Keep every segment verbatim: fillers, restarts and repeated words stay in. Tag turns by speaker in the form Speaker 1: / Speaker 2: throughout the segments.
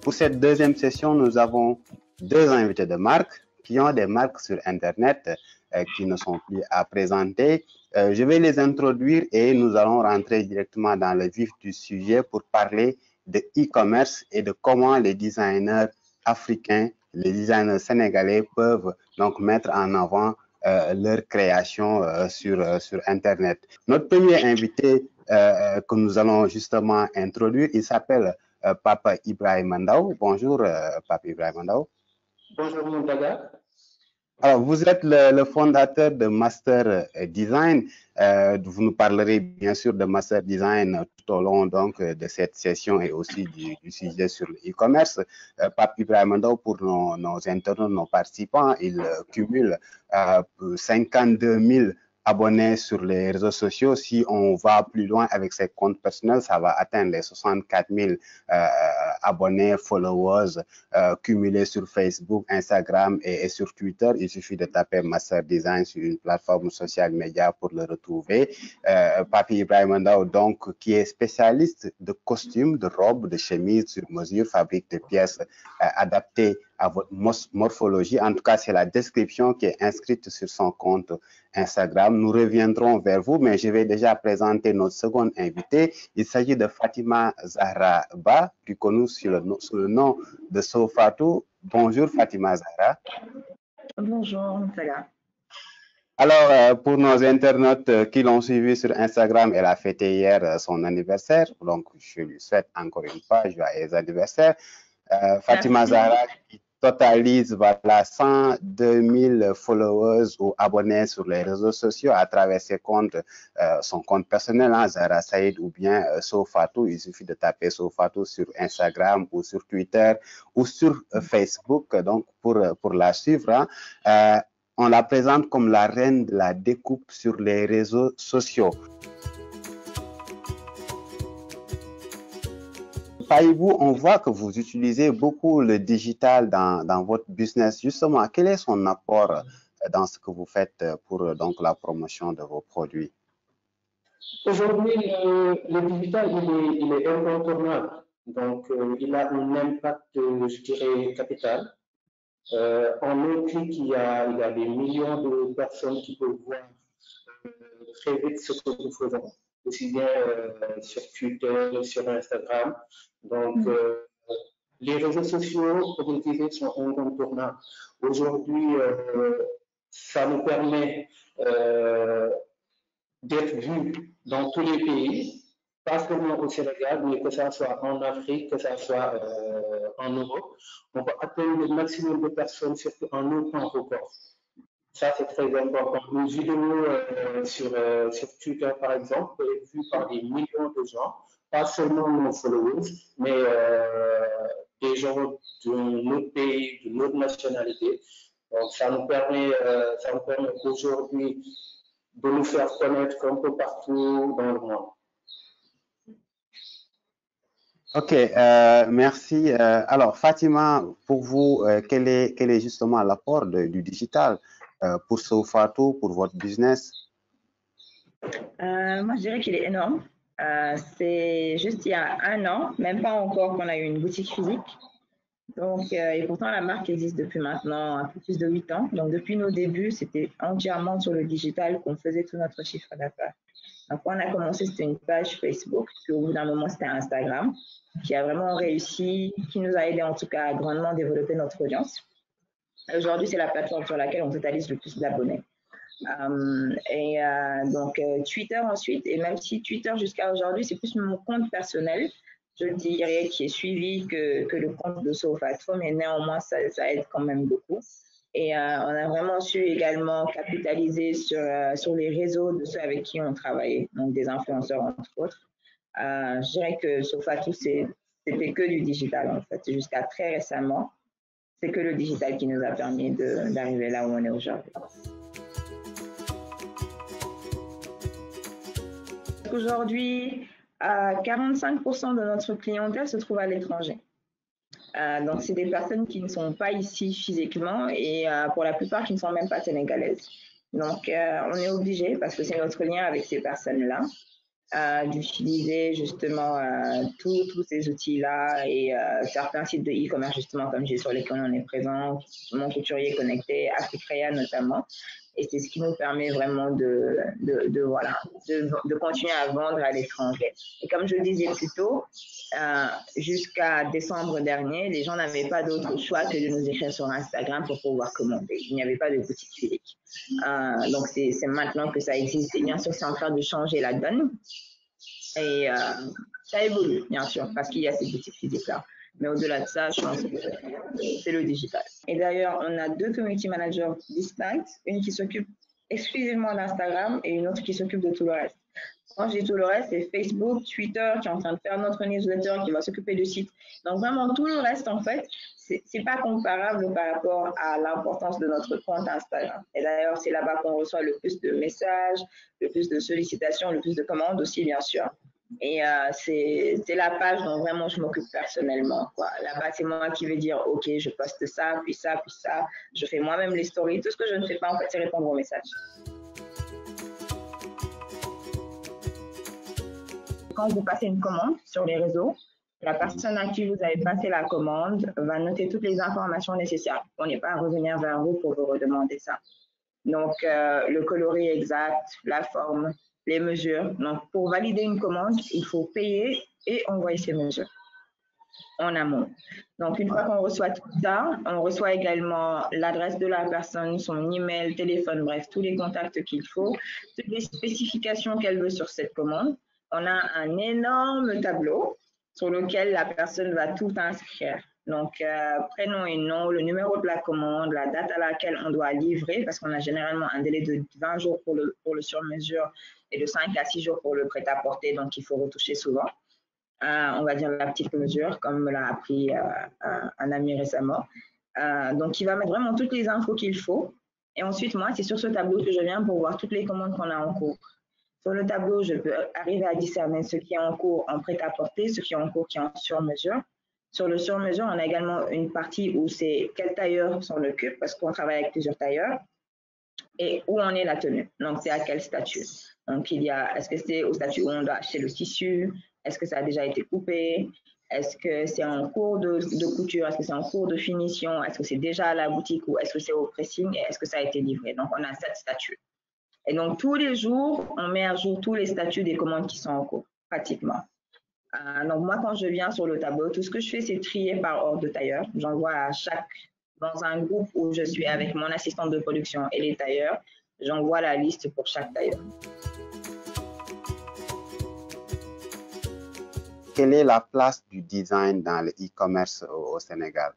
Speaker 1: pour cette deuxième session, nous avons deux invités de marque qui ont des marques sur Internet euh, qui ne sont plus à présenter. Euh, je vais les introduire et nous allons rentrer directement dans le vif du sujet pour parler de e-commerce et de comment les designers africains, les designers sénégalais peuvent donc mettre en avant euh, leur création euh, sur, euh, sur Internet. Notre premier invité euh, que nous allons justement introduire, il s'appelle euh, Papa Ibrahima Ndao. Bonjour, euh, Papa Ibrahima Ndao.
Speaker 2: Bonjour, Montaga.
Speaker 1: Alors, vous êtes le, le fondateur de Master Design. Euh, vous nous parlerez bien sûr de Master Design tout au long donc, de cette session et aussi du, du sujet sur le e-commerce. Euh, Pape Ibrahima Ndao, pour nos, nos internautes, nos participants, il euh, cumule euh, cinquante-deux mille abonnés sur les réseaux sociaux. Si on va plus loin avec ses comptes personnels, ça va atteindre les soixante-quatre mille euh, abonnés, followers euh, cumulés sur Facebook, Instagram et, et sur Twitter. Il suffit de taper Master Design sur une plateforme sociale média pour le retrouver. Euh, Papi Ibrahima Ndao, donc, qui est spécialiste de costumes, de robes, de chemises sur mesure, fabrique des pièces euh, adaptées à votre morphologie. En tout cas, c'est la description qui est inscrite sur son compte Instagram. Nous reviendrons vers vous, mais je vais déjà présenter notre second invité. Il s'agit de Fatima Zahra Ba, plus connue sous le, sous le nom de Sofatou. Bonjour Fatima Zahra.
Speaker 3: Bonjour, Saga.
Speaker 1: Alors, euh, pour nos internautes euh, qui l'ont suivi sur Instagram, elle a fêté hier euh, son anniversaire. Donc, je lui souhaite encore une fois joyeux anniversaire. Euh, Fatima
Speaker 3: Merci.
Speaker 1: Zahra qui totalise voilà, cent deux mille followers ou abonnés sur les réseaux sociaux à travers ses comptes, euh, son compte personnel, hein, Zahra Saïd ou bien euh, Sofatou. Il suffit de taper Sofatou sur Instagram ou sur Twitter ou sur euh, Facebook donc pour, pour la suivre. Hein. Euh, on la présente comme la reine de la découpe sur les réseaux sociaux. Païbou, on voit que vous utilisez beaucoup le digital dans, dans votre business. Justement, quel est son apport dans ce que vous faites pour donc, la promotion de vos produits?
Speaker 2: Aujourd'hui, le, le digital, il est, il est incontournable. Donc, euh, il a un impact, je dirais, capital. Euh, en un clic, il y, a, il y a des millions de personnes qui peuvent voir euh, très vite ce que nous faisons, aussi bien euh, sur Twitter, sur Instagram. Donc, euh, les réseaux sociaux, comme je disais, sont incontournables. Aujourd'hui, euh, ça nous permet euh, d'être vus dans tous les pays, pas seulement au Sénégal, mais que ça soit en Afrique, que ça soit euh, en Europe. On peut atteindre le maximum de personnes, surtout en un temps record. Ça, c'est très important. Une vidéo euh, sur, euh, sur Twitter, par exemple, peut être vue par des millions de gens, pas seulement nos followers, mais euh, des gens d'un autre pays, d'une autre nationalité. Donc, ça nous permet, euh, ça nous permet aujourd'hui de nous faire connaître un peu partout dans le monde.
Speaker 1: Ok, euh, merci. Euh, alors, Fatima, pour vous, euh, quel, est, quel est justement l'apport du digital euh, pour Sofatou, pour votre business?
Speaker 3: euh, Moi, je dirais qu'il est énorme. Euh, C'est juste il y a un an, même pas encore, qu'on a eu une boutique physique. Donc, euh, et pourtant, la marque existe depuis maintenant un peu plus de huit ans. Donc, depuis nos débuts, c'était entièrement sur le digital qu'on faisait tout notre chiffre d'affaires. Donc, quand on a commencé, c'était une page Facebook, puis au bout d'un moment, c'était Instagram, qui a vraiment réussi, qui nous a aidé en tout cas à grandement développer notre audience. Aujourd'hui, c'est la plateforme sur laquelle on totalise le plus d'abonnés. Euh, et euh, donc, euh, Twitter ensuite, et même si Twitter jusqu'à aujourd'hui, c'est plus mon compte personnel, je dirais, qui est suivi que, que le compte de Sofatou, mais néanmoins, ça, ça aide quand même beaucoup. Et euh, on a vraiment su également capitaliser sur, euh, sur les réseaux de ceux avec qui on travaillait, donc des influenceurs entre autres. Euh, je dirais que Sofatou, c'était que du digital en fait. Jusqu'à très récemment, c'est que le digital qui nous a permis d'arriver là où on est aujourd'hui. Aujourd'hui, euh, quarante-cinq pour cent de notre clientèle se trouve à l'étranger. Euh, donc, c'est des personnes qui ne sont pas ici physiquement et euh, pour la plupart qui ne sont même pas sénégalaises. Donc, euh, on est obligé, parce que c'est notre lien avec ces personnes-là, euh, d'utiliser justement euh, tous tous ces outils-là et euh, certains sites de e-commerce justement comme j'ai sur lesquels on est présent, Mon Couturier Connecté, Africrea notamment. Et c'est ce qui nous permet vraiment de, de, de voilà, de, de continuer à vendre à l'étranger. Et comme je le disais plus tôt, euh, jusqu'à décembre dernier, les gens n'avaient pas d'autre choix que de nous écrire sur Instagram pour pouvoir commander. Il n'y avait pas de boutique physique. Euh, donc, c'est maintenant que ça existe. Et bien sûr, c'est en train de changer la donne. Et euh, ça évolue, bien sûr, parce qu'il y a ces boutiques physiques-là. Mais au-delà de ça, je pense que c'est le digital. Et d'ailleurs, on a deux community managers distincts, une qui s'occupe exclusivement d'Instagram et une autre qui s'occupe de tout le reste. Quand je dis tout le reste, c'est Facebook, Twitter qui est en train de faire notre newsletter, qui va s'occuper du site. Donc vraiment, tout le reste, en fait, c'est pas comparable par rapport à l'importance de notre compte Instagram. Et d'ailleurs, c'est là-bas qu'on reçoit le plus de messages, le plus de sollicitations, le plus de commandes aussi, bien sûr. Et euh, c'est la page dont vraiment je m'occupe personnellement. Là-bas, c'est moi qui vais dire, OK, je poste ça, puis ça, puis ça. Je fais moi-même les stories. Tout ce que je ne fais pas, en fait, c'est répondre aux messages. Quand vous passez une commande sur les réseaux, la personne à qui vous avez passé la commande va noter toutes les informations nécessaires. On n'est pas à revenir vers vous pour vous redemander ça. Donc, euh, le coloris exact, la forme, les mesures. Donc, pour valider une commande, il faut payer et envoyer ces mesures en amont. Donc, une fois qu'on reçoit tout ça, on reçoit également l'adresse de la personne, son email, téléphone, bref, tous les contacts qu'il faut, toutes les spécifications qu'elle veut sur cette commande. On a un énorme tableau sur lequel la personne va tout inscrire. Donc, euh, prénom et nom, le numéro de la commande, la date à laquelle on doit livrer, parce qu'on a généralement un délai de vingt jours pour le, pour le sur-mesure et de cinq à six jours pour le prêt-à-porter, donc il faut retoucher souvent. Euh, on va dire la petite mesure, comme me l'a appris euh, un, un ami récemment. Euh, donc, il va mettre vraiment toutes les infos qu'il faut. Et ensuite, moi, c'est sur ce tableau que je viens pour voir toutes les commandes qu'on a en cours. Sur le tableau, je peux arriver à discerner ce qui est en cours en prêt-à-porter, ce qui est en cours qui est en sur-mesure. Sur le sur-mesure, on a également une partie où c'est quel tailleur s'en occupe, parce qu'on travaille avec plusieurs tailleurs, et où en est la tenue. Donc, c'est à quel statut. Donc, il y a, est-ce que c'est au statut où on doit acheter le tissu? Est-ce que ça a déjà été coupé? Est-ce que c'est en cours de, de couture? Est-ce que c'est en cours de finition? Est-ce que c'est déjà à la boutique ou est-ce que c'est au pressing? Et est-ce que ça a été livré? Donc, on a sept statuts. Et donc, tous les jours, on met à jour tous les statuts des commandes qui sont en cours, pratiquement. Euh, donc, moi, quand je viens sur le tableau, tout ce que je fais, c'est trier par ordre de tailleur. J'envoie à chaque, dans un groupe où je suis avec mon assistante de production et les tailleurs, j'envoie la liste pour chaque tailleur.
Speaker 1: Quelle est la place du design dans le e-commerce au, au Sénégal?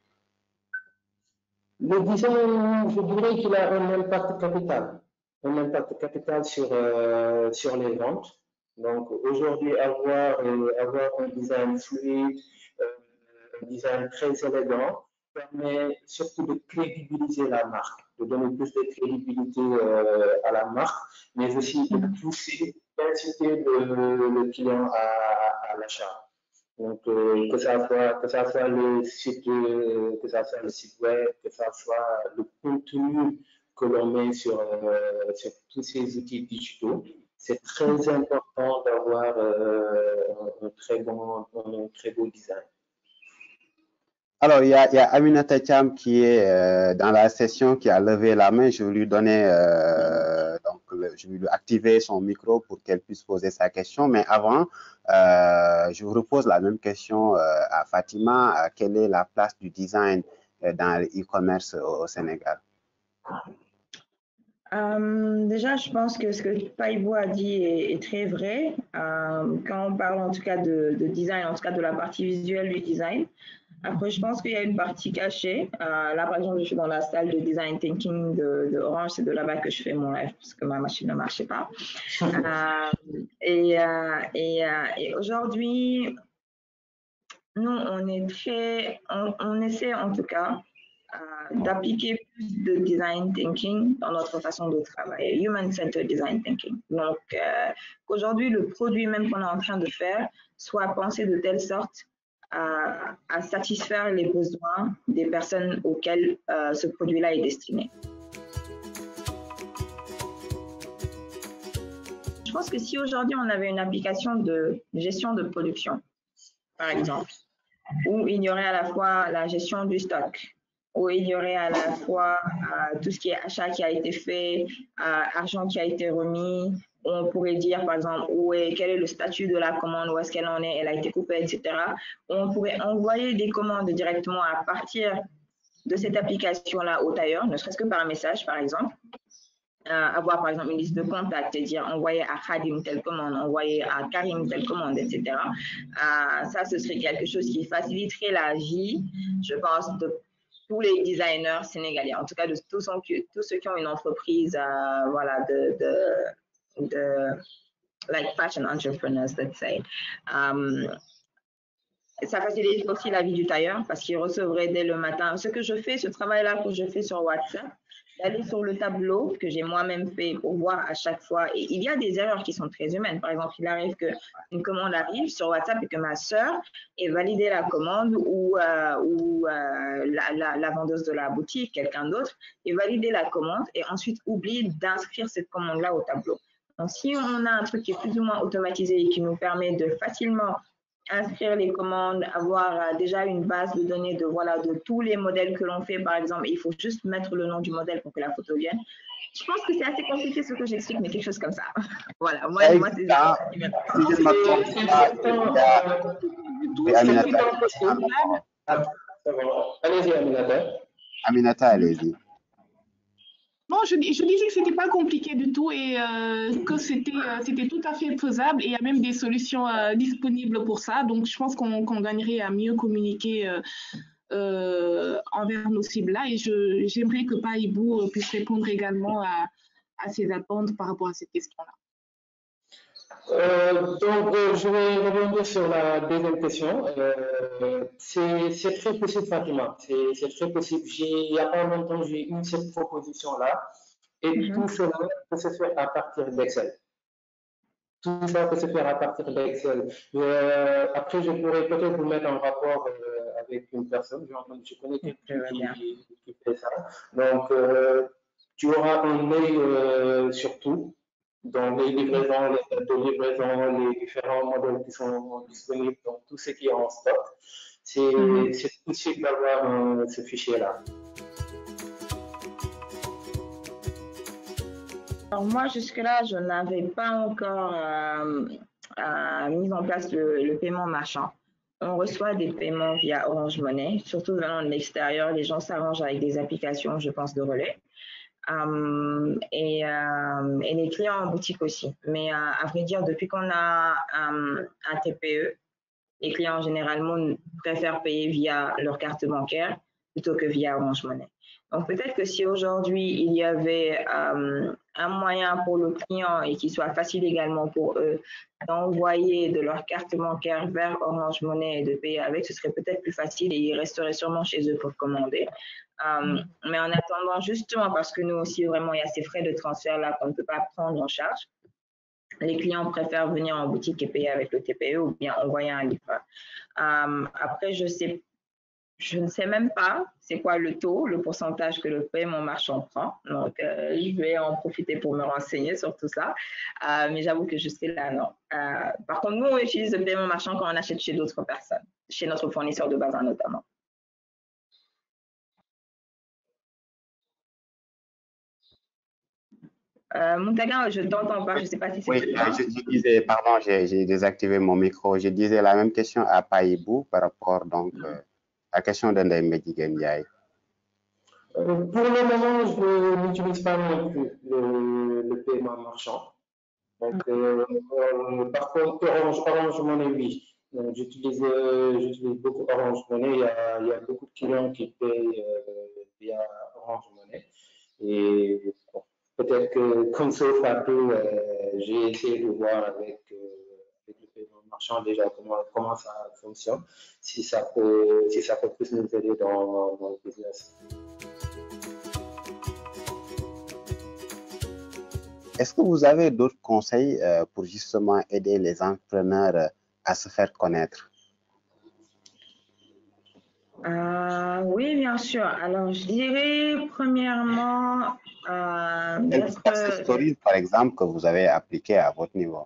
Speaker 2: Le design, je dirais qu'il a un impact capital. Un impact capital sur, euh, sur les ventes. Donc aujourd'hui, avoir, euh, avoir un design fluide, euh, un design très élégant, permet surtout de crédibiliser la marque, de donner plus de crédibilité euh, à la marque, mais aussi de pousser, d'inciter le, le client à, à l'achat. Donc euh, que ça soit que ça soit le site euh, que ça soit le site web, que ça soit le contenu que l'on met sur, euh, sur tous ces outils digitaux, c'est très important d'avoir euh, un, un très bon un très beau design.
Speaker 1: Alors, il y a, il y a Aminata Thiam qui est euh, dans la session, qui a levé la main. Je vais lui donner, euh, donc, le, je vais lui activer son micro pour qu'elle puisse poser sa question. Mais avant, euh, je vous repose la même question euh, à Fatima. Quelle est la place du design euh, dans le e-commerce au, au Sénégal?
Speaker 3: Euh, déjà, je pense que ce que Païbo a dit est, est très vrai. Euh, quand on parle en tout cas de, de design, en tout cas de la partie visuelle du design. Après, je pense qu'il y a une partie cachée. Euh, là, par exemple, je suis dans la salle de design thinking de, de Orange. C'est de là-bas que je fais mon live parce que ma machine ne marchait pas. euh, et euh, et, euh, et aujourd'hui, nous, on est très, on, on essaie en tout cas euh, d'appliquer plus de design thinking dans notre façon de travailler, human-centered design thinking. Donc, euh, qu'aujourd'hui, le produit même qu'on est en train de faire soit pensé de telle sorte à, à satisfaire les besoins des personnes auxquelles euh, ce produit-là est destiné. Je je pense que si aujourd'hui on avait une application de gestion de production, par exemple, où il y aurait à la fois la gestion du stock, où il y aurait à la fois euh, tout ce qui est achat qui a été fait, euh, argent qui a été remis, où on pourrait dire par exemple où est, quel est le statut de la commande, où est-ce qu'elle en est, elle a été coupée, et cetera. Où on pourrait envoyer des commandes directement à partir de cette application-là au tailleur, ne serait-ce que par un message par exemple. Euh, avoir par exemple une liste de contacts et dire envoyer à Khadim telle commande, envoyer à Karim telle commande, et cetera. Euh, ça, ce serait quelque chose qui faciliterait la vie, je pense, de tous les designers sénégalais, en tout cas de tous, tous ceux qui ont une entreprise, euh, voilà, de, de, de, like fashion entrepreneurs, let's say. Um, ça facilite aussi la vie du tailleur parce qu'il recevrait dès le matin. Ce que je fais, ce travail-là que je fais sur WhatsApp, d'aller sur le tableau que j'ai moi-même fait pour voir à chaque fois. Et il y a des erreurs qui sont très humaines. Par exemple, il arrive qu'une commande arrive sur WhatsApp et que ma sœur ait validé la commande ou, euh, ou euh, la, la, la vendeuse de la boutique, quelqu'un d'autre, ait validé la commande et ensuite oublie d'inscrire cette commande-là au tableau. Donc, si on a un truc qui est plus ou moins automatisé et qui nous permet de facilement inscrire les commandes, avoir euh, déjà une base de données de, voilà, de tous les modèles que l'on fait, par exemple, il faut juste mettre le nom du modèle pour que la photo vienne. Je pense que c'est assez compliqué ce que j'explique, mais quelque chose comme ça. Voilà, moi, moi c'est ça.
Speaker 1: Si je ne me trompe pas, Aminata.
Speaker 2: Allez-y, Aminata.
Speaker 1: Aminata, allez-y.
Speaker 4: Bon, je, je disais que ce n'était pas compliqué du tout et euh, que c'était euh, tout à fait faisable et il y a même des solutions euh, disponibles pour ça. Donc, je pense qu'on qu'on gagnerait à mieux communiquer euh, euh, envers nos cibles-là et j'aimerais que Païbou puisse répondre également à, à ses attentes par rapport à cette question-là.
Speaker 2: Euh, donc, euh, je vais rebondir sur la deuxième question. Euh, c'est très possible, Fatima. C'est très possible. Il n'y a pas longtemps, j'ai eu cette proposition-là. Et mm-hmm. tout cela peut se faire à partir d'Excel. Tout ça peut se faire à partir d'Excel. Euh, après, je pourrais peut-être vous mettre en rapport euh, avec une personne. Je connais quelqu'un qui, qui fait ça. Donc, euh, tu auras un œil euh, sur tout. Dans les livraisons, les dates de livraison, les différents modèles qui sont disponibles, donc tout ce qui est en stock, c'est mm-hmm. possible d'avoir euh, ce fichier-là.
Speaker 3: Alors moi, jusque-là, je n'avais pas encore euh, euh, mis en place le, le paiement marchand. On reçoit des paiements via Orange Money, surtout venant de l'extérieur. Les gens s'arrangent avec des applications, je pense, de relais. Um, et, euh, et les clients en boutique aussi. Mais euh, à vrai dire, depuis qu'on a um, un T P E, les clients généralement préfèrent payer via leur carte bancaire plutôt que via Orange Money. Donc peut-être que si aujourd'hui il y avait um, un moyen pour le client et qu'il soit facile également pour eux d'envoyer de leur carte bancaire vers Orange Money et de payer avec, ce serait peut-être plus facile et ils resteraient sûrement chez eux pour commander. Um, mais en attendant, justement, parce que nous aussi, vraiment, il y a ces frais de transfert là qu'on ne peut pas prendre en charge, les clients préfèrent venir en boutique et payer avec le T P E ou bien envoyer un livreur. Um, après, je sais, je ne sais même pas c'est quoi le taux, le pourcentage que le paiement marchand prend. Donc, euh, je vais en profiter pour me renseigner sur tout ça. Euh, mais j'avoue que jusque-là, non. Euh, par contre, nous, on utilise le paiement marchand quand on achète chez d'autres personnes, chez notre fournisseur de bazar notamment. Euh, Mountaga, je ne t'entends pas, je ne sais pas si c'est
Speaker 1: Oui, je, je disais, pardon, j'ai désactivé mon micro. Je disais la même question à Païbou par rapport donc euh, à la question de Ndeye Medjiguène Ndiaye.
Speaker 2: Euh, pour le moment, je n'utilise pas non plus le, le paiement marchand. Donc, euh, euh, par contre, Orange, Orange Money, oui. J'utilise euh, beaucoup Orange Money. Il y, a, il y a beaucoup de clients qui payent euh, via Orange Money. Et bon, peut-être que comme ça, Fatou, euh, j'ai essayé de voir avec, euh, avec le paiement marchand déjà comment, comment ça fonctionne, si ça peut, si ça peut plus nous aider dans, dans le business.
Speaker 1: Est-ce que vous avez d'autres conseils euh, pour justement aider les entrepreneurs euh, à se faire connaître?
Speaker 3: Euh, oui, bien sûr. Alors, je dirais premièrement euh,
Speaker 1: Quelles
Speaker 3: d'être.
Speaker 1: success stories, par exemple, que vous avez appliquées à votre niveau?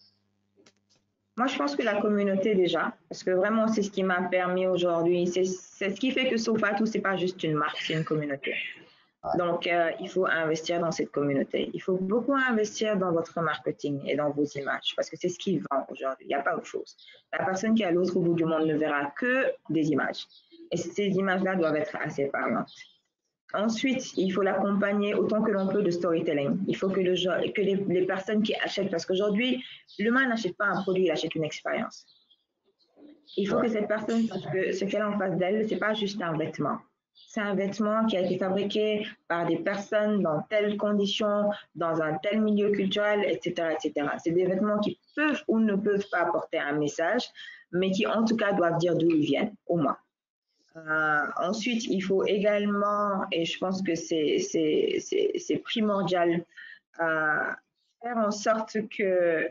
Speaker 3: Moi, je pense que la communauté déjà, parce que vraiment, c'est ce qui m'a permis aujourd'hui. C'est c'est ce qui fait que Sofatou, c'est pas juste une marque, c'est une communauté.
Speaker 1: Ouais.
Speaker 3: Donc, euh, il faut investir dans cette communauté. Il faut beaucoup investir dans votre marketing et dans vos images, parce que c'est ce qui vend aujourd'hui. Il n'y a pas autre chose. La personne qui est à l'autre bout du monde ne verra que des images. Et ces images-là doivent être assez parlantes. Ensuite, il faut l'accompagner autant que l'on peut de storytelling. Il faut que, le, que les, les personnes qui achètent, parce qu'aujourd'hui, l'humain n'achète pas un produit, il achète une expérience. Il faut
Speaker 1: Ouais.
Speaker 3: que cette personne sache que ce qu'elle a en face d'elle, ce n'est pas juste un vêtement. C'est un vêtement qui a été fabriqué par des personnes dans telles conditions, dans un tel milieu culturel, et cetera, et cetera. C'est des vêtements qui peuvent ou ne peuvent pas apporter un message, mais qui en tout cas doivent dire d'où ils viennent, au moins. Euh, ensuite, il faut également, et je pense que c'est primordial, euh, faire en sorte que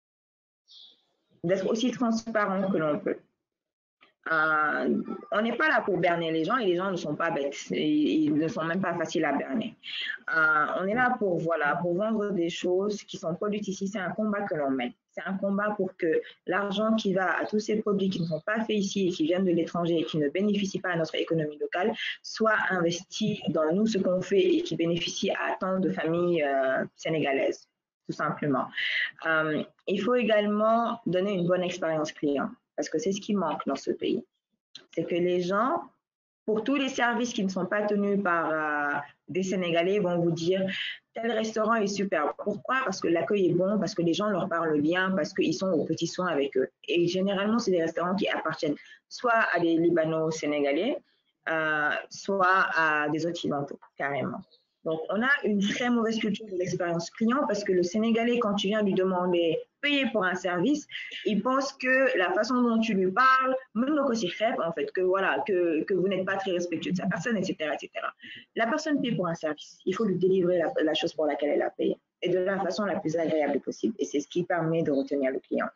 Speaker 3: d'être aussi transparent que l'on peut. Euh, on n'est pas là pour berner les gens et les gens ne sont pas bêtes. Ils, ils ne sont même pas faciles à berner. Euh, on est là pour, voilà, pour vendre des choses qui sont produites ici. C'est un combat que l'on mène. C'est un combat pour que l'argent qui va à tous ces produits qui ne sont pas faits ici et qui viennent de l'étranger et qui ne bénéficient pas à notre économie locale soit investi dans nous, ce qu'on fait et qui bénéficie à tant de familles euh, sénégalaises, tout simplement. Euh, il faut également donner une bonne expérience client parce que c'est ce qui manque dans ce pays. C'est que les gens, pour tous les services qui ne sont pas tenus par euh, des Sénégalais, vont vous dire tel restaurant est super. Pourquoi? Parce que l'accueil est bon, parce que les gens leur parlent bien, parce qu'ils sont aux petits soins avec eux. Et généralement, c'est des restaurants qui appartiennent soit à des Libano-Sénégalais, euh, soit à des Occidentaux, carrément. Donc, on a une très mauvaise culture de l'expérience client parce que le Sénégalais, quand tu viens lui demander payer pour un service, il pense que la façon dont tu lui parles, même le côté en fait, que voilà, que, que vous n'êtes pas très respectueux de sa personne, et cetera, et cetera. La personne paye pour un service. Il faut lui délivrer la, la chose pour laquelle elle a payé et de la façon la plus agréable possible. Et c'est ce qui permet de retenir le client.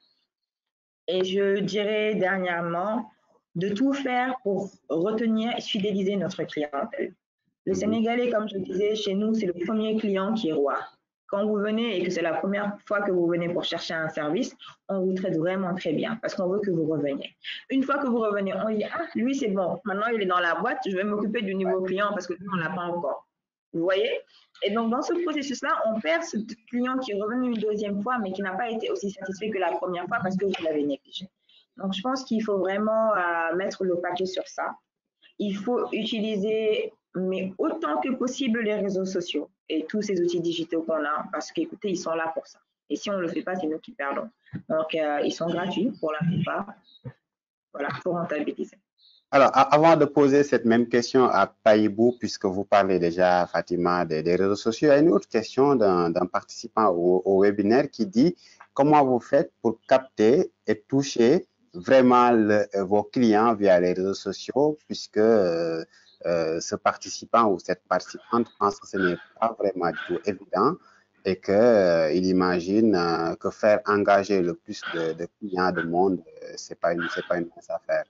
Speaker 3: Et je dirais dernièrement de tout faire pour retenir et fidéliser notre clientèle. Le Sénégalais, comme je disais, chez nous, c'est le premier client qui est roi. Quand vous venez et que c'est la première fois que vous venez pour chercher un service, on vous traite vraiment très bien parce qu'on veut que vous reveniez. Une fois que vous revenez, on dit « Ah, lui, c'est bon. Maintenant, il est dans la boîte. Je vais m'occuper du nouveau client parce que lui, on ne l'a pas encore. » Vous voyez? Et donc, dans ce processus-là, on perd ce client qui est revenu une deuxième fois, mais qui n'a pas été aussi satisfait que la première fois parce que vous l'avez négligé. Donc, je pense qu'il faut vraiment euh, mettre le paquet sur ça. Il faut utiliser, mais autant que possible, les réseaux sociaux et tous ces outils digitaux qu'on a, parce qu'écoutez, ils sont là pour ça. Et si on ne le fait pas, c'est nous qui perdons. Donc, euh, ils sont gratuits pour la plupart. Voilà, pour rentabiliser.
Speaker 1: Alors, avant de poser cette même question à Païbou, puisque vous parlez déjà, Fatima, des, des réseaux sociaux, il y a une autre question d'un participant au, au webinaire qui dit comment vous faites pour capter et toucher vraiment le, vos clients via les réseaux sociaux, puisque euh, euh, ce participant ou cette participante pense que ce n'est pas vraiment du tout évident et qu'il euh, imagine euh, que faire engager le plus de, de clients du monde, euh, ce n'est pas une, c'est pas une mince affaire.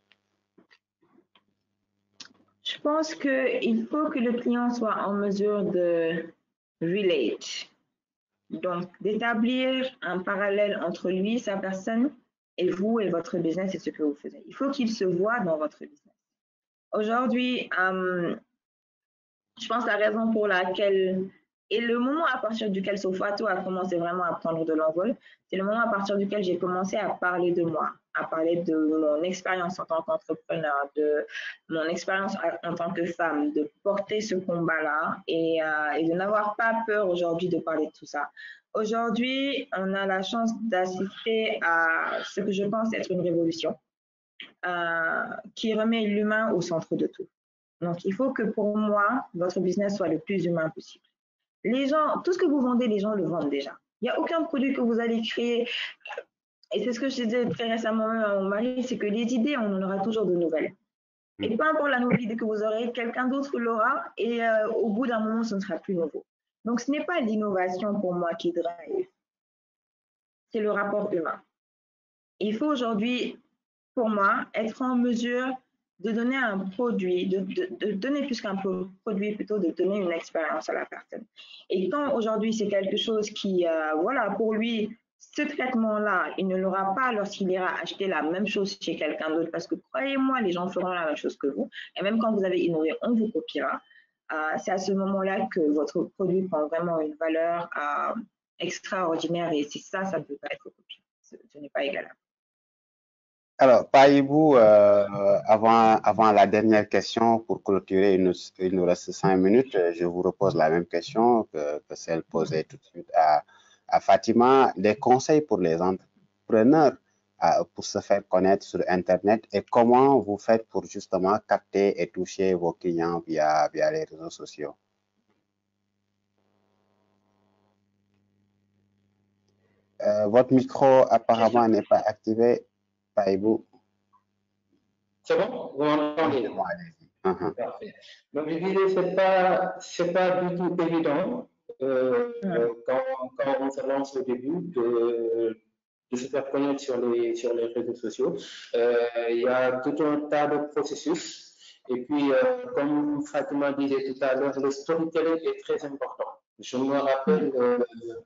Speaker 3: Je pense qu'il faut que le client soit en mesure de relate, donc d'établir un parallèle entre lui, sa personne, et vous et votre business et ce que vous faites. Il faut qu'il se voit dans votre business. Aujourd'hui, euh, je pense la raison pour laquelle, et le moment à partir duquel Sofato a commencé vraiment à prendre de l'envol, c'est le moment à partir duquel j'ai commencé à parler de moi, à parler de mon expérience en tant qu'entrepreneur, de mon expérience en tant que femme, de porter ce combat-là et, euh, et de n'avoir pas peur aujourd'hui de parler de tout ça. Aujourd'hui, on a la chance d'assister à ce que je pense être une révolution euh, qui remet l'humain au centre de tout. Donc, il faut que pour moi, votre business soit le plus humain possible. Les gens, tout ce que vous vendez, les gens le vendent déjà. Il n'y a aucun produit que vous allez créer. Et c'est ce que je disais très récemment même à mon mari, c'est que les idées, on en aura toujours de nouvelles. Et peu importe la nouvelle idée que vous aurez, quelqu'un d'autre l'aura et euh, au bout d'un moment, ce ne sera plus nouveau. Donc, ce n'est pas l'innovation pour moi qui drive, c'est le rapport humain. Il faut aujourd'hui, pour moi, être en mesure de donner un produit, de, de, de donner plus qu'un produit, plutôt de donner une expérience à la personne. Et quand aujourd'hui c'est quelque chose qui, euh, voilà, pour lui, ce traitement-là, il ne l'aura pas lorsqu'il ira acheter la même chose chez quelqu'un d'autre, parce que croyez-moi, les gens feront la même chose que vous. Et même quand vous avez innové, on vous copiera. Euh, c'est à ce moment-là que votre produit prend vraiment une valeur euh, extraordinaire, et c'est ça, ça ne peut pas être copié. Ce, ce n'est pas égalable.
Speaker 1: Alors, Païbou, euh, avant, avant la dernière question, pour clôturer, il nous, il nous reste cinq minutes, je vous repose la même question que, que celle posée tout de suite à, à Fatima. Des conseils pour les entrepreneurs euh, pour se faire connaître sur Internet, et comment vous faites pour justement capter et toucher vos clients via, via les réseaux sociaux? Euh, votre micro apparemment n'est pas activé, Païbou.
Speaker 2: C'est bon? Vous m'entendez?
Speaker 1: Bon, allez-y. Uh-huh.
Speaker 2: Parfait. Donc, je disais, c'est pas, c'est pas du tout évident euh, euh, quand, quand on se lance au début de, de se faire connaître sur les, sur les réseaux sociaux. Euh, il y a tout un tas de processus. Et puis, euh, comme Fatima disait tout à l'heure, le storytelling est très important. Je me rappelle, euh,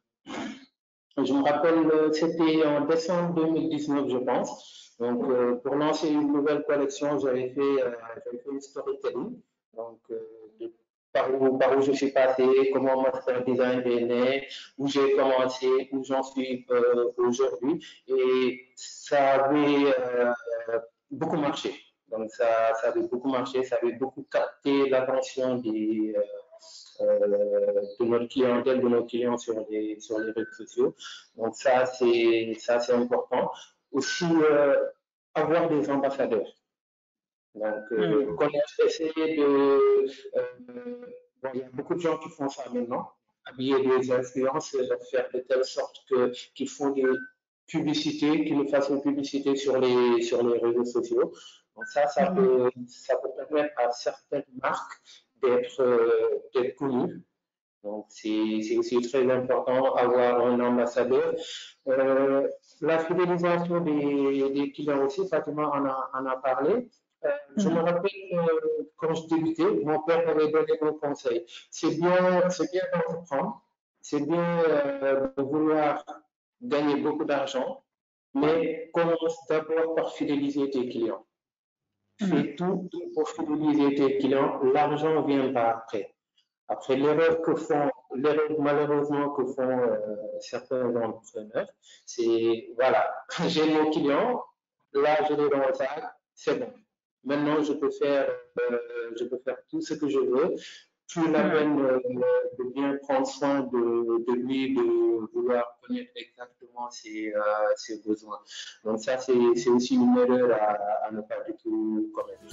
Speaker 2: je me rappelle, c'était en décembre deux mille dix-neuf, je pense. Donc, euh, pour lancer une nouvelle collection, j'avais fait, euh, j'avais fait une storytelling. Donc, euh, de, par, où, par où je suis passé, comment Master Design est né, où j'ai commencé, où j'en suis euh, aujourd'hui. Et ça avait euh, beaucoup marché. Donc, ça, ça avait beaucoup marché, ça avait beaucoup capté l'attention des. Euh, Euh, de notre clientèle, de nos clients sur les, sur les réseaux sociaux. Donc ça, c'est ça, c'est important. Aussi, euh, avoir des ambassadeurs. Donc, euh,
Speaker 3: Mm.
Speaker 2: connaître, essayer de... Euh, bon, il y a beaucoup de gens qui font ça maintenant, habiller des influenceurs, faire de telle sorte que, qu'ils font des publicités, qu'ils nous fassent une publicité sur les, sur les réseaux sociaux. Donc ça, ça peut, ça peut permettre à certaines marques d'être euh, d'être connues. Donc, c'est aussi très important d'avoir un ambassadeur. Euh, la fidélisation des, des, clients aussi, Fatima en a, en a parlé. Euh, je me rappelle euh, quand je débutais, mon père m'avait donné mon conseil. C'est bien, c'est bien d'entreprendre, c'est bien euh, de vouloir gagner beaucoup d'argent, mais commence d'abord par fidéliser tes clients. Fais tout pour fidéliser tes clients, l'argent viendra après. Après, l'erreur que font, l'erreur malheureusement que font euh, certains entrepreneurs, c'est voilà, j'ai mon client, là je l'ai dans le sac, c'est bon. Maintenant, je peux faire, euh, je peux faire tout ce que je veux. Plus la peine euh, de bien prendre soin de, de lui, de vouloir connaître exactement ses, euh, ses besoins. Donc ça, c'est aussi une erreur à, à ne pas du tout commettre.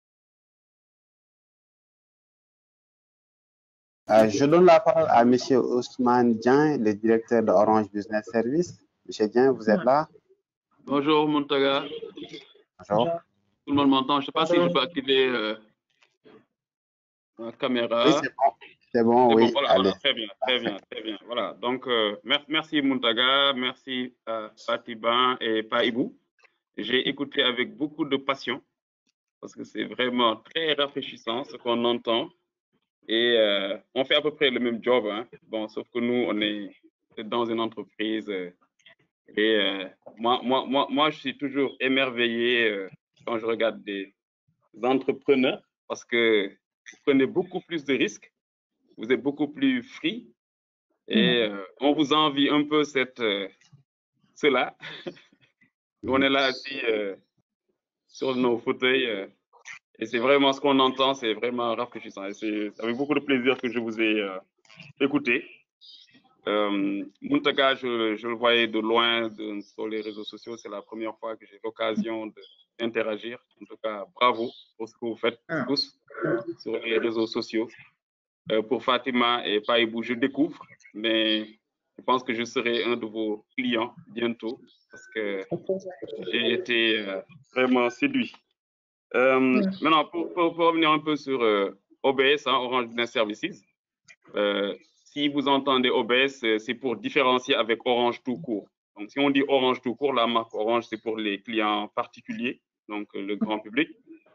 Speaker 1: Euh, je donne la parole à M. Ousmane Dian, le directeur de Orange Business Service. M. Dian, vous êtes là?
Speaker 5: Bonjour, Montaga.
Speaker 1: Bonjour.
Speaker 5: Tout le monde m'entend. Je ne sais pas si je peux activer euh, ma caméra.
Speaker 1: Oui, c'est bon. C'est bon, oui.
Speaker 5: Bon, voilà,
Speaker 1: Allez.
Speaker 5: voilà, très bien, très bien, très bien. Voilà. Donc, euh, mer merci Montaga, merci à Fatima et Païbou. J'ai écouté avec beaucoup de passion parce que c'est vraiment très rafraîchissant ce qu'on entend. Et euh, on fait à peu près le même job, hein. Bon, sauf que nous, on est dans une entreprise. Euh, et euh, moi, moi, moi, moi, je suis toujours émerveillé euh, quand je regarde des entrepreneurs parce que vous prenez beaucoup plus de risques, vous êtes beaucoup plus free et euh, on vous envie un peu cette, euh, cela. On est là assis euh, sur nos fauteuils. Euh, Et c'est vraiment ce qu'on entend, c'est vraiment rafraîchissant. Et c'est avec beaucoup de plaisir que je vous ai euh, écouté. Euh, Montaga, je, je le voyais de loin de, sur les réseaux sociaux. C'est la première fois que j'ai l'occasion d'interagir. En tout cas, bravo pour ce que vous faites tous sur les réseaux sociaux. Euh, pour Fatima et Païbou, je découvre, mais je pense que je serai un de vos clients bientôt parce que j'ai été euh, vraiment séduit. Euh, maintenant, pour, pour, pour revenir un peu sur euh, O B S, hein, Orange Business Services, euh, si vous entendez O B S, c'est pour différencier avec Orange tout court. Donc, si on dit Orange tout court, la marque Orange, c'est pour les clients particuliers, donc euh, le grand public.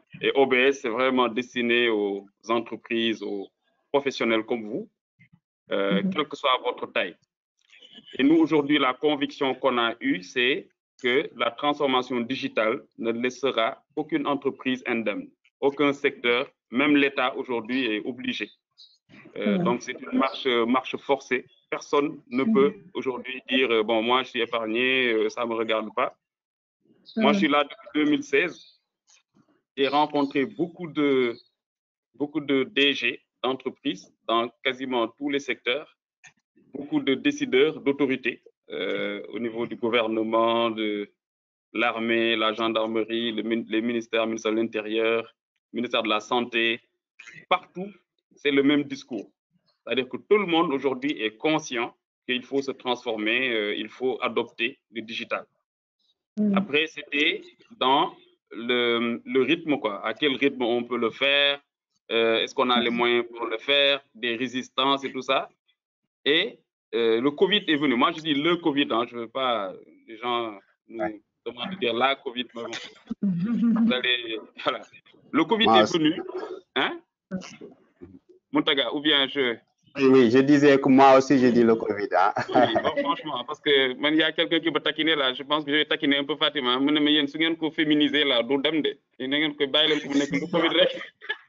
Speaker 5: Et O B S, c'est vraiment destiné aux entreprises, aux professionnels comme vous, euh,
Speaker 3: Mhm.
Speaker 5: quelle que soit votre taille. Et nous, aujourd'hui, la conviction qu'on a eue, c'est que la transformation digitale ne laissera aucune entreprise indemne, aucun secteur, même l'État aujourd'hui est obligé. Euh,
Speaker 3: Mhm.
Speaker 5: donc, c'est une marche, marche forcée. Personne ne peut aujourd'hui dire, euh, bon, moi, je suis épargné, euh, ça ne me regarde pas. Moi, je suis là depuis deux mille seize. J'ai rencontré beaucoup de, beaucoup de D G d'entreprises dans quasiment tous les secteurs, beaucoup de décideurs, d'autorités euh, au niveau du gouvernement, de l'armée, la gendarmerie, le, les ministères, le ministère de l'Intérieur, le ministère de la Santé. Partout, c'est le même discours. C'est-à-dire que tout le monde aujourd'hui est conscient qu'il faut se transformer, euh, il faut adopter le digital. Mm. Après, c'était dans le, le rythme, quoi. À quel rythme on peut le faire, euh, est-ce qu'on a les moyens pour le faire, des résistances et tout ça. Et euh, le Covid est venu. Moi, je dis le Covid, hein, je ne veux pas, les gens nous ouais. demandent de dire la Covid, mais bon. Vous allez, voilà. Le Covid Moi est aussi. venu, hein, Mountaga, ou bien je...
Speaker 1: Oui, oui, je disais que moi aussi, j'ai dit le Covid. Hein.
Speaker 5: Oui, bon, franchement, parce que il y a quelqu'un qui va taquiner là, je pense que je vais taquiner un peu Fatima. Je me dis, si vous avez féminisé là, vous avez dit, vous avez dit, le Covid rek.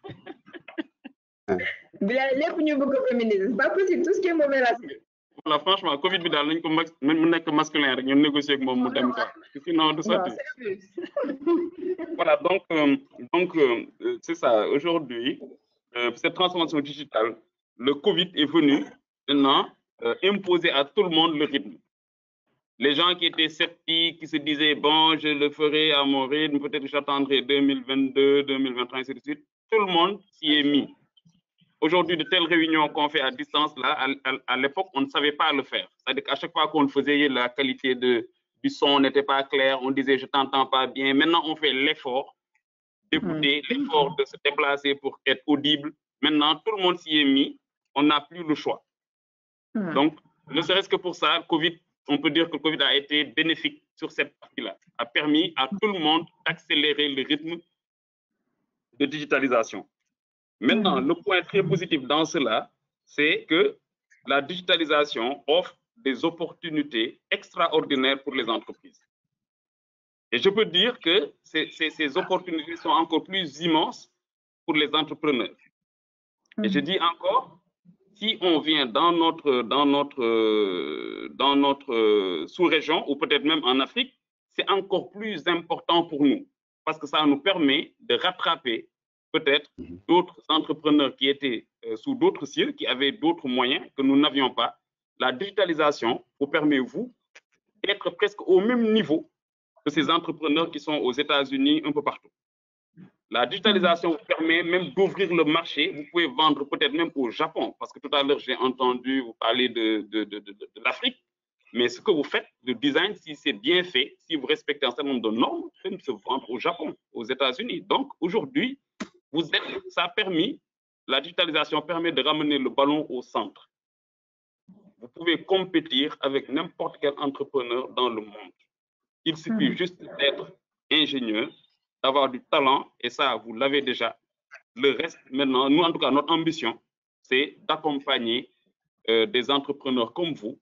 Speaker 3: C'est pas possible, tout ce qui est mauvais là.
Speaker 5: Voilà, franchement, Covid bi dal nañ ko mën nek masculin rek ñun négocier ak mom mu dem quoi. Sinon du sorti. Voilà, donc euh, donc euh, c'est ça. Aujourd'hui, euh, cette transformation digitale, le Covid est venu maintenant euh, imposer à tout le monde le rythme. Les gens qui étaient sceptiques, qui se disaient bon, je le ferai à mon rythme, peut-être que j'attendrai deux mille vingt-deux, deux mille vingt-trois, ainsi de suite. Tout le monde s'y est mis. Aujourd'hui, de telles réunions qu'on fait à distance, là, à, à, à l'époque, on ne savait pas le faire. C'est-à-dire qu'à chaque fois qu'on le faisait, la qualité de, du son n'était pas claire, on disait je t'entends pas bien. Maintenant, on fait l'effort d'écouter, mmh. l'effort de se déplacer pour être audible. Maintenant, tout le monde s'y est mis, on n'a plus le choix. Mmh. Donc, ne serait-ce que pour ça, le Covid, on peut dire que le Covid a été bénéfique sur cette partie-là, a permis à tout le monde d'accélérer le rythme de digitalisation. Maintenant, le point très positif dans cela, c'est que la digitalisation offre des opportunités extraordinaires pour les entreprises. Et je peux dire que ces, ces, ces opportunités sont encore plus immenses pour les entrepreneurs. Et je dis encore, si on vient dans notre, dans notre, dans notre sous-région, ou peut-être même en Afrique, c'est encore plus important pour nous, parce que ça nous permet de rattraper peut-être d'autres entrepreneurs qui étaient euh, sous d'autres cieux, qui avaient d'autres moyens que nous n'avions pas. La digitalisation vous permet, vous, d'être presque au même niveau que ces entrepreneurs qui sont aux États-Unis, un peu partout. La digitalisation vous permet même d'ouvrir le marché. Vous pouvez vendre peut-être même au Japon, parce que tout à l'heure, j'ai entendu vous parler de, de, de, de, de l'Afrique. Mais ce que vous faites, le design, si c'est bien fait, si vous respectez un certain nombre de normes, vous pouvez se vendre au Japon, aux États-Unis. Donc, aujourd'hui, vous êtes, ça a permis, la digitalisation permet de ramener le ballon au centre. Vous pouvez compétir avec n'importe quel entrepreneur dans le monde. Il suffit mmh. juste d'être ingénieur, d'avoir du talent, et ça, vous l'avez déjà. Le reste, maintenant, nous, en tout cas, notre ambition, c'est d'accompagner euh, des entrepreneurs comme vous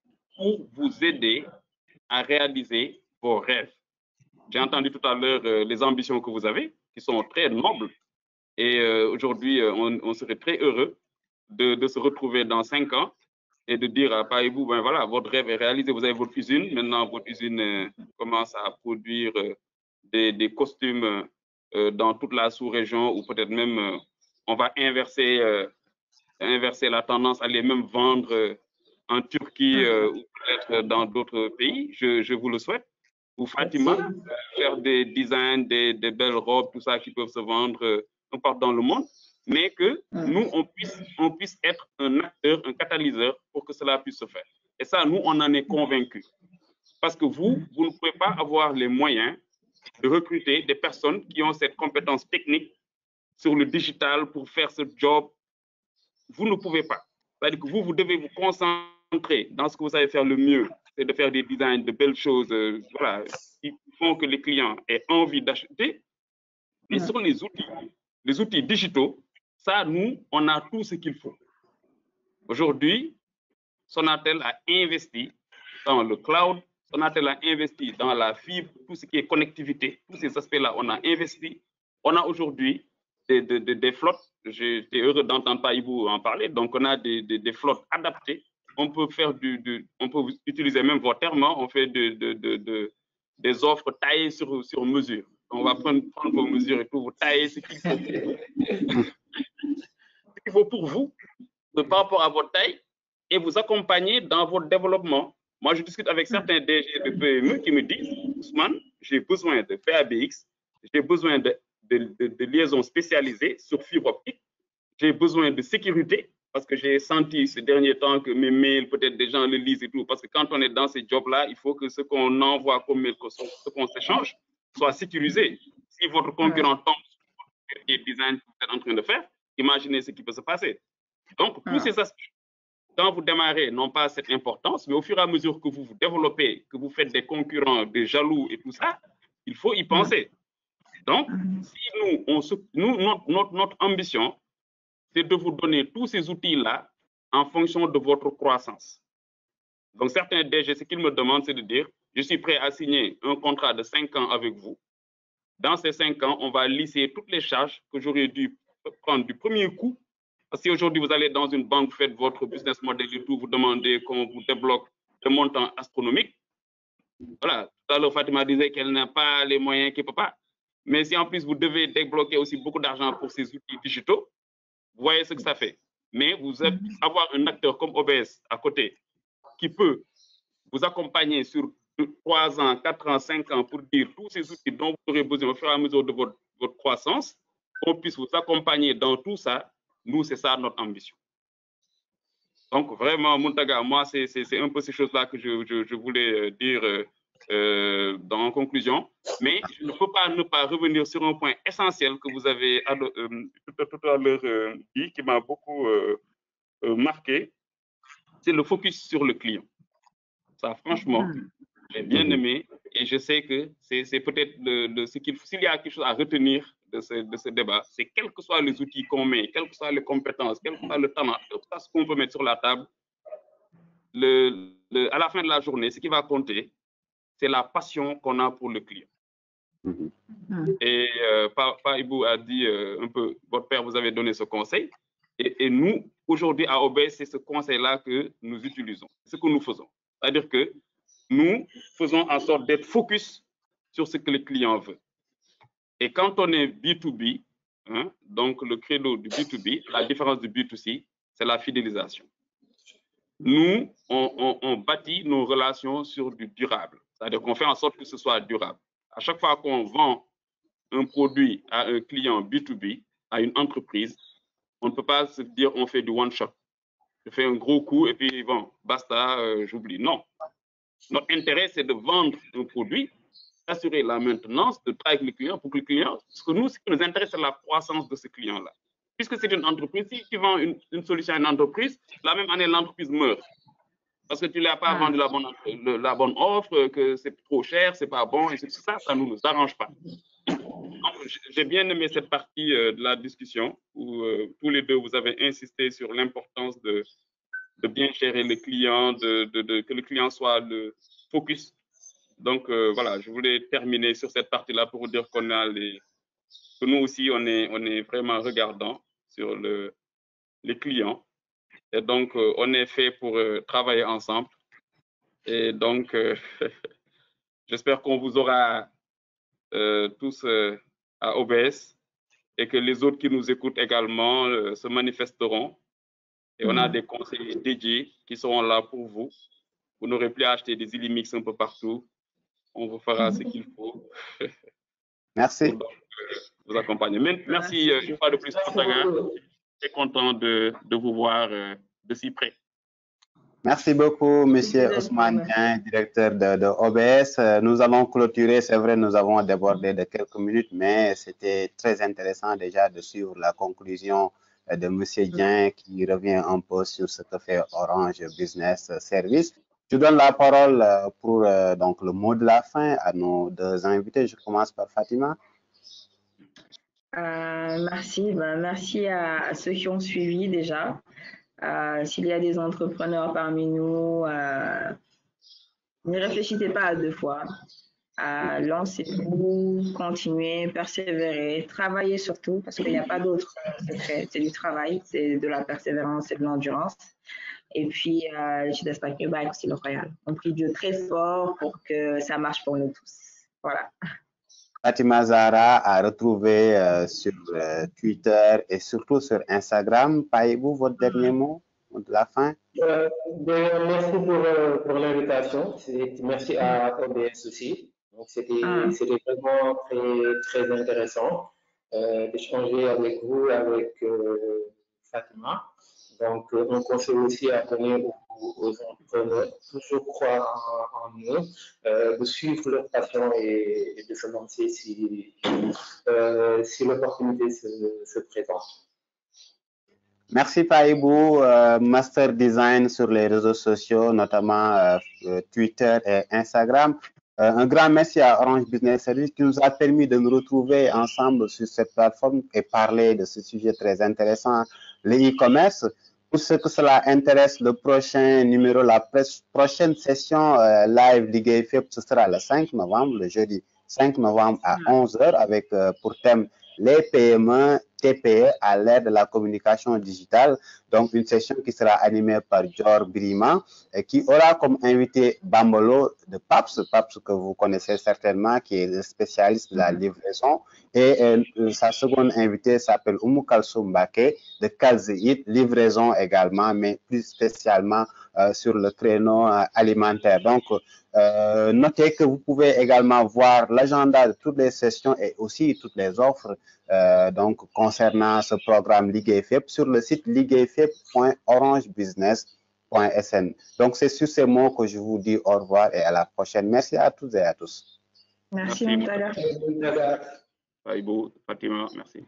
Speaker 5: pour vous aider à réaliser vos rêves. J'ai entendu tout à l'heure euh, les ambitions que vous avez, qui sont très nobles. Et euh, aujourd'hui, euh, on, on serait très heureux de, de se retrouver dans cinq ans et de dire à Païbou, ben voilà, votre rêve est réalisé, vous avez votre usine. Maintenant, votre usine euh, commence à produire euh, des, des costumes euh, dans toute la sous-région, ou peut-être même, euh, on va inverser, euh, inverser la tendance, aller même vendre euh, en Turquie euh, ou peut-être dans d'autres pays. Je, je vous le souhaite. Ou Fatima, euh, faire des designs, des, des belles robes, tout ça qui peuvent se vendre euh, un partout dans le monde, mais que nous, on puisse, on puisse être un acteur, un catalyseur pour que cela puisse se faire. Et ça, nous, on en est convaincus. Parce que vous, vous ne pouvez pas avoir les moyens de recruter des personnes qui ont cette compétence technique sur le digital pour faire ce job. Vous ne pouvez pas. C'est-à-dire que vous, vous devez vous concentrer dans ce que vous savez faire le mieux, c'est de faire des designs, de belles choses, euh, voilà, qui font que les clients aient envie d'acheter. Mais sur les outils, les outils digitaux, ça, nous, on a tout ce qu'il faut. Aujourd'hui, Sonatel a investi dans le cloud, Sonatel a investi dans la fibre, tout ce qui est connectivité, tous ces aspects-là, on a investi. On a aujourd'hui des, des, des, des flottes, j'étais heureux d'entendre Paibou en parler, donc on a des, des, des flottes adaptées. On peut faire du, du, on peut utiliser même vos termes, on fait de, de, de, de, des offres taillées sur, sur mesure. On va prendre, prendre vos mesures et tout, vous taillez ce qu'il faut. Ce qu'il faut pour vous, par rapport à votre taille, et vous accompagner dans votre développement. Moi, je discute avec certains D G de P M E qui me disent, Ousmane, j'ai besoin de P A B X, j'ai besoin de, de, de, de liaisons spécialisées sur fibre optique, j'ai besoin de sécurité, parce que j'ai senti ces derniers temps que mes mails, peut-être des gens le lisent et tout, parce que quand on est dans ces jobs-là, il faut que ce qu'on envoie comme mail, ce qu'on s'échange, soit sécurisé. Si votre concurrent tombe sur le design que vous êtes en train de faire, imaginez ce qui peut se passer. Donc, tous ces aspects, quand vous démarrez, n'ont pas cette importance, mais au fur et à mesure que vous vous développez, que vous faites des concurrents, des jaloux et tout ça, il faut y penser. Donc, si nous, on se, nous notre, notre, notre ambition, c'est de vous donner tous ces outils-là en fonction de votre croissance. Donc, certains D G, ce qu'ils me demandent, c'est de dire, je suis prêt à signer un contrat de cinq ans avec vous. Dans ces cinq ans, on va lisser toutes les charges que j'aurais dû prendre du premier coup. Parce que si aujourd'hui vous allez dans une banque, faites votre business model et tout, vous demandez qu'on vous débloque des montants astronomiques. Voilà, tout à l'heure Fatima disait qu'elle n'a pas les moyens, qu'elle ne peut pas. Mais si en plus vous devez débloquer aussi beaucoup d'argent pour ces outils digitaux, vous voyez ce que ça fait. Mais vous êtes, avoir un acteur comme O B S à côté qui peut vous accompagner sur trois ans, quatre ans, cinq ans pour dire tous ces outils dont vous aurez besoin au fur et à mesure de votre, votre croissance, qu'on puisse vous accompagner dans tout ça. Nous, c'est ça notre ambition. Donc, vraiment, Muntaga, moi, c'est un peu ces choses-là que je, je, je voulais dire euh, dans en conclusion. Mais je ne peux pas ne pas revenir sur un point essentiel que vous avez euh, tout, tout à l'heure euh, dit, qui m'a beaucoup euh, euh, marqué. C'est le focus sur le client. Ça, franchement, j'ai bien aimé. Et je sais que c'est peut-être ce qu'il s'il y a quelque chose à retenir de ce, de ce débat, c'est quels que soient les outils qu'on met, quelles que soient les compétences, quel que soit le talent, quel que soit ce qu'on peut mettre sur la table, le, le, à la fin de la journée, ce qui va compter, c'est la passion qu'on a pour le client. Mm-hmm. Et euh, Paibou a dit euh, un peu, votre père vous avait donné ce conseil, et, et nous, aujourd'hui à O B S, c'est ce conseil-là que nous utilisons, ce que nous faisons. C'est-à-dire que nous faisons en sorte d'être focus sur ce que le client veut. Et quand on est B deux B, hein, donc le credo du B deux B, la différence du B deux C, c'est la fidélisation. Nous, on, on, on bâtit nos relations sur du durable. C'est-à-dire qu'on fait en sorte que ce soit durable. À chaque fois qu'on vend un produit à un client B deux B, à une entreprise, on ne peut pas se dire on fait du one-shot. Je fais un gros coup et puis bon, basta, euh, j'oublie. Non. Notre intérêt, c'est de vendre un produit, d'assurer la maintenance, de travailler avec le client pour que le client, parce que nous, ce qui nous intéresse, c'est la croissance de ce client-là. Puisque c'est une entreprise, si tu vends une, une solution à une entreprise, la même année, l'entreprise meurt. Parce que tu ne lui as pas ah. vendu la bonne, le, la bonne offre, que c'est trop cher, c'est pas bon, et ça, ça ne nous arrange pas. J'ai bien aimé cette partie euh, de la discussion où euh, tous les deux, vous avez insisté sur l'importance de, de bien gérer le client, de, de, de, que le client soit le focus. Donc, euh, voilà, je voulais terminer sur cette partie-là pour vous dire qu'on a les, que nous aussi, on est, on est vraiment regardant sur le, les clients. Et donc, euh, on est fait pour euh, travailler ensemble. Et donc, euh, j'espère qu'on vous aura euh, tous euh, à O B S et que les autres qui nous écoutent également euh, se manifesteront. Et on a des conseillers dédiés qui seront là pour vous. Vous n'aurez plus à acheter des Illimix un peu partout. On vous fera ce qu'il faut.
Speaker 1: Merci.
Speaker 5: Pour donc, euh, vous accompagner. Mais, merci euh, une fois de plus, Muntaga. Très content de, de vous voir euh, de si près.
Speaker 1: Merci beaucoup, Monsieur Ousmane Dieng, directeur de, de O B S. Nous allons clôturer. C'est vrai, nous avons débordé de quelques minutes, mais c'était très intéressant déjà de suivre la conclusion de Monsieur Dieng qui revient un peu sur ce que fait Orange Business Service. Je donne la parole pour donc, le mot de la fin à nos deux invités. Je commence par Fatima.
Speaker 3: Euh, merci, ben, merci à, à ceux qui ont suivi déjà. Euh, S'il y a des entrepreneurs parmi nous, euh, ne réfléchissez pas à deux fois. Euh, Lancez-vous, continuez, persévérez, travaillez surtout, parce qu'il n'y a pas d'autre secret. C'est du travail, c'est de la persévérance et de l'endurance. Et puis, euh, je n'espère que bah, aussi le royal. On prie Dieu très fort pour que ça marche pour nous tous. Voilà.
Speaker 1: Fatima Zahra a retrouvé euh, sur euh, Twitter et surtout sur Instagram. Païbou, votre dernier mot de la fin?
Speaker 2: Euh, merci pour, euh, pour l'invitation. Merci à O B S aussi. C'était
Speaker 3: Ah.
Speaker 2: vraiment très, très intéressant euh, d'échanger avec vous, avec euh, Fatima. Donc, euh, on conseille aussi à donner aux, aux entrepreneurs, toujours croire en, en eux, euh, de suivre leur passion et, et de se lancer si, euh, si l'opportunité se, se présente.
Speaker 1: Merci Païbou, euh, Master Design sur les réseaux sociaux, notamment euh, Twitter et Instagram. Euh, un grand merci à Orange Business Services qui nous a permis de nous retrouver ensemble sur cette plateforme et parler de ce sujet très intéressant, le e-commerce. Pour ceux que cela intéresse, le prochain numéro, la prochaine session euh, live Ligue F F, ce sera le cinq novembre, le jeudi cinq novembre à onze heures, avec euh, pour thème les P M E, T P E à l'ère de la communication digitale. Donc, une session qui sera animée par Dior Brima et qui aura comme invité Bambolo de Paps, Paps que vous connaissez certainement, qui est le spécialiste de la livraison. Et euh, sa seconde invitée s'appelle Oumou Kalsoum Baké de Kalzeit, livraison également, mais plus spécialement euh, sur le créneau euh, alimentaire. Donc, euh, notez que vous pouvez également voir l'agenda de toutes les sessions et aussi toutes les offres euh, donc, concernant ce programme Ligue F F sur le site ligue f f point orange business point s n. Donc, c'est sur ces mots que je vous dis au revoir et à la prochaine. Merci à toutes et à tous.
Speaker 3: Merci, Moutaga.
Speaker 5: Païbou, Fatima, merci.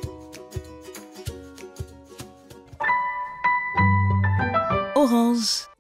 Speaker 6: Orange.